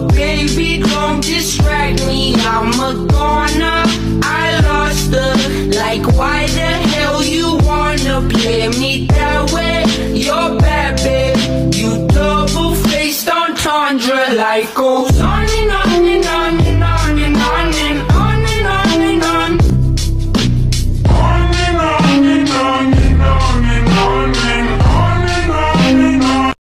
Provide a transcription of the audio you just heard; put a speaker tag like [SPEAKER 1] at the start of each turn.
[SPEAKER 1] But baby, don't distract me, I'm a goner. I lost her, like why the hell you wanna play me that way? You're bad, babe, you double-faced entendre. Life goes on and on